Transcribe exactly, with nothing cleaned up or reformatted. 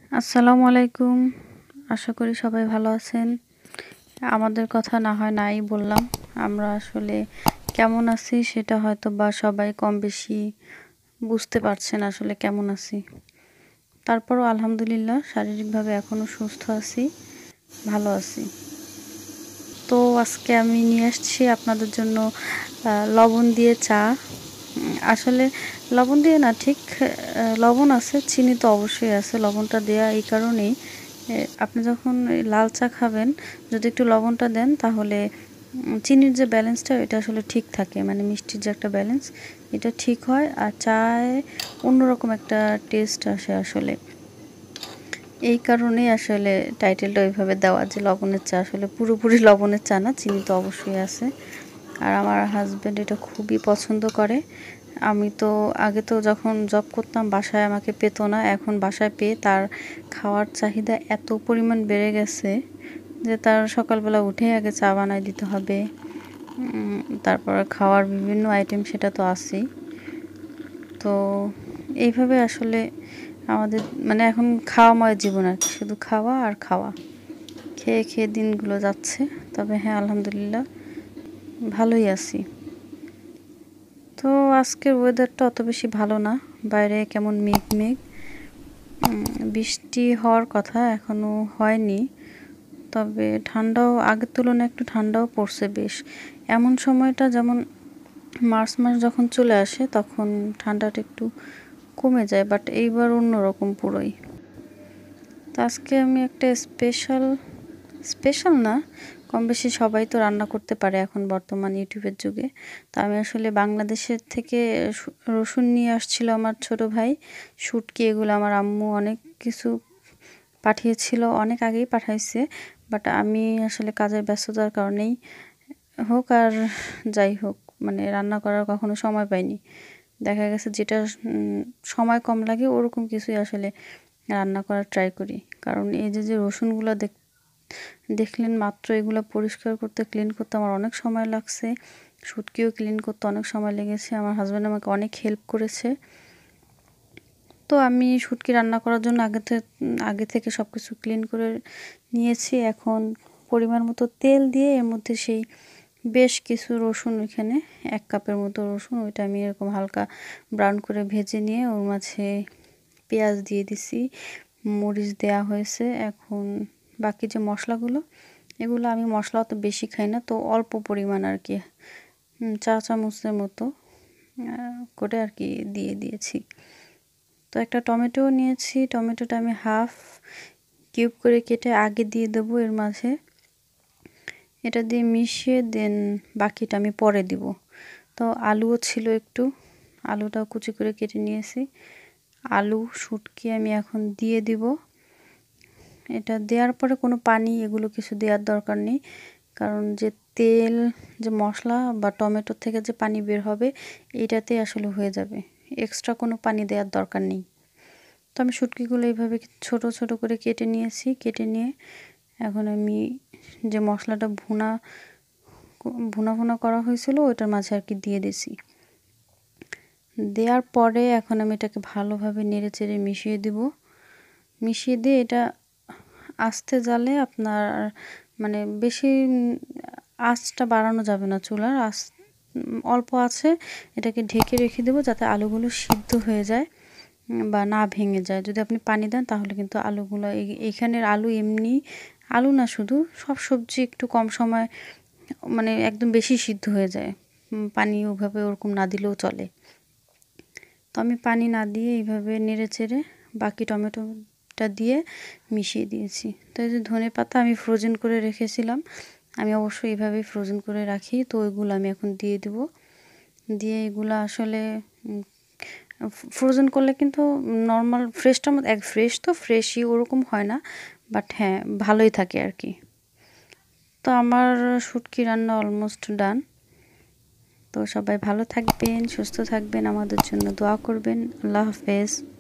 আসসালামু আলাইকুম। আশা করি সবাই ভালো আছেন। আমাদের কথা না হয় নাই বললাম। আমরা আসলে কেমন আছি সেটা হয়তো বা সবাই কম বেশি বুঝতে পারছেন আসলে কেমন আছি। তারপরও আলহামদুলিল্লাহ শারীরিকভাবে এখনও সুস্থ আছি, ভালো আছি। তো আজকে আমি নিয়ে আসছি আপনাদের জন্য লবণ দিয়ে চা। আসলে লবণ দিয়ে না, ঠিক লবণ আছে, চিনি তো অবশ্যই আছে। লবণটা দেয়া এই কারণেই, আপনি যখন লাল চা খাবেন যদি একটু লবণটা দেন তাহলে চিনির যে ব্যালেন্সটা এটা আসলে ঠিক থাকে, মানে মিষ্টির যে একটা ব্যালেন্স এটা ঠিক হয়, আর চায়ে অন্যরকম একটা টেস্ট আসে আসলে। এই কারণেই আসলে টাইটেলটা ওইভাবে দেওয়া যে লবণের চা। আসলে পুরোপুরি লবণের চা না, চিনি তো অবশ্যই আছে। আর আমার হাজব্যান্ড এটা খুবই পছন্দ করে। আমি তো আগে তো যখন জব করতাম বাসায় আমাকে পেতো না, এখন বাসায় পেয়ে তার খাওয়ার চাহিদা এত পরিমাণ বেড়ে গেছে যে তার সকালবেলা উঠে আগে চা বানাই দিতে হবে, তারপর খাওয়ার বিভিন্ন আইটেম সেটা তো আছেই। তো এইভাবে আসলে আমাদের মানে এখন খাওয়াময় জীবন আর কি, শুধু খাওয়া আর খাওয়া, খেয়ে খেয়ে দিনগুলো যাচ্ছে। তবে হ্যাঁ আলহামদুলিল্লাহ ভালোই আছি। তো আজকের ওয়েদারটা অত বেশি ভালো না, বাইরে কেমন মেঘ মেঘ, বৃষ্টি হওয়ার কথা এখনও হয়নি। তবে ঠান্ডাও আগের তুলনায় একটু ঠান্ডাও পড়ছে বেশ। এমন সময়টা যেমন মার্চ মাস যখন চলে আসে তখন ঠান্ডাটা একটু কমে যায়, বাট এইবার অন্যরকম পুরোই। তো আজকে আমি একটা স্পেশাল স্পেশাল না, কম বেশি সবাই তো রান্না করতে পারে এখন বর্তমান ইউটিউবের যুগে। তো আমি আসলে বাংলাদেশের থেকে রসুন নিয়ে আসছিল আমার ছোট ভাই, শুটকি, এগুলো আমার আম্মু অনেক কিছু পাঠিয়েছিল, অনেক আগেই পাঠাইছে, বাট আমি আসলে কাজের ব্যস্ততার কারণেই হোক আর যাই হোক মানে রান্না করার কখনো সময় পাইনি। দেখা গেছে যেটা সময় কম লাগে ওরকম কিছুই আসলে রান্না করার ট্রাই করি। কারণ এই যে যে রসুনগুলো দেখ দেখলেন মাত্র, এগুলো পরিষ্কার করতে, ক্লিন করতে আমার অনেক সময় লাগছে। শুটকিও ক্লিন করতে অনেক সময় লেগেছে, আমার হাজব্যান্ড আমাকে অনেক হেল্প করেছে। তো আমি শুটকি রান্না করার জন্য আগে থেকে আগে থেকে সব কিছু ক্লিন করে নিয়েছি। এখন পরিমাণ মতো তেল দিয়ে এর মধ্যে সেই বেশ কিছু রসুন, ওইখানে এক কাপের মতো রসুন, ওইটা আমি এরকম হালকা ব্রাউন করে ভেজে নিয়ে ওর মাঝে পেঁয়াজ দিয়ে দিছি, মরিচ দেয়া হয়েছে। এখন বাকি যে মশলাগুলো, এগুলো আমি মশলা অত বেশি খাই না, তো অল্প পরিমাণ আর কি, চা চামচের মতো করে আর কি দিয়ে দিয়েছি। তো একটা টমেটো নিয়েছি, টমেটোটা আমি হাফ কিউব করে কেটে আগে দিয়ে দেবো এর মাঝে, এটা দিয়ে মিশিয়ে দেন বাকিটা আমি পরে দিব। তো আলুও ছিল একটু, আলুটাও কুচি করে কেটে নিয়েছি। আলু শুটকি আমি এখন দিয়ে দিব। এটা দেওয়ার পরে কোনো পানি এগুলো কিছু দেওয়ার দরকার নেই, কারণ যে তেল, যে মশলা বা টমেটো থেকে যে পানি বের হবে এইটাতে আসলে হয়ে যাবে, এক্সট্রা কোনো পানি দেওয়ার দরকার নেই। তো আমি শুটকিগুলো এইভাবে ছোট ছোট করে কেটে নিয়েছি। কেটে নিয়ে এখন আমি যে মশলাটা ভুনা ভুনা ভুনা করা হয়েছিল ওইটার মাঝে আর কি দিয়ে দিছি। দেওয়ার পরে এখন আমি এটাকে ভালোভাবে নেড়ে চেড়ে মিশিয়ে দিব। মিশিয়ে দিয়ে এটা আস্তে জালে, আপনার মানে বেশি আঁচটা বাড়ানো যাবে না, চুলার আঁচ অল্প আছে, এটাকে ঢেকে রেখে দেবো যাতে আলুগুলো সিদ্ধ হয়ে যায় বা না ভেঙে যায়। যদি আপনি পানি দেন তাহলে কিন্তু আলুগুলো, এইখানের আলু এমনি আলু না, শুধু সব সবজি একটু কম সময় মানে একদম বেশি সিদ্ধ হয়ে যায়, পানি ওভাবে ওরকম না দিলেও চলে। তো আমি পানি না দিয়ে এইভাবে নেড়ে চেড়ে বাকি টমেটোটা দিয়ে মিশিয়ে দিয়েছি। তো এই যে ধনে পাতা আমি ফ্রোজেন করে রেখেছিলাম, আমি অবশ্যই এইভাবেই ফ্রোজেন করে রাখি, তো ওইগুলো আমি এখন দিয়ে দেবো। দিয়ে এগুলো আসলে ফ্রোজেন করলে কিন্তু নর্মাল ফ্রেশটার মধ্যে, এক ফ্রেশ তো ফ্রেশই ওরকম হয় না, বাট হ্যাঁ ভালোই থাকে আর কি। তো আমার শুটকি রান্না অলমোস্ট ডান। তো সবাই ভালো থাকবেন, সুস্থ থাকবেন, আমাদের জন্য দোয়া করবেন। আল্লাহ হাফেজ।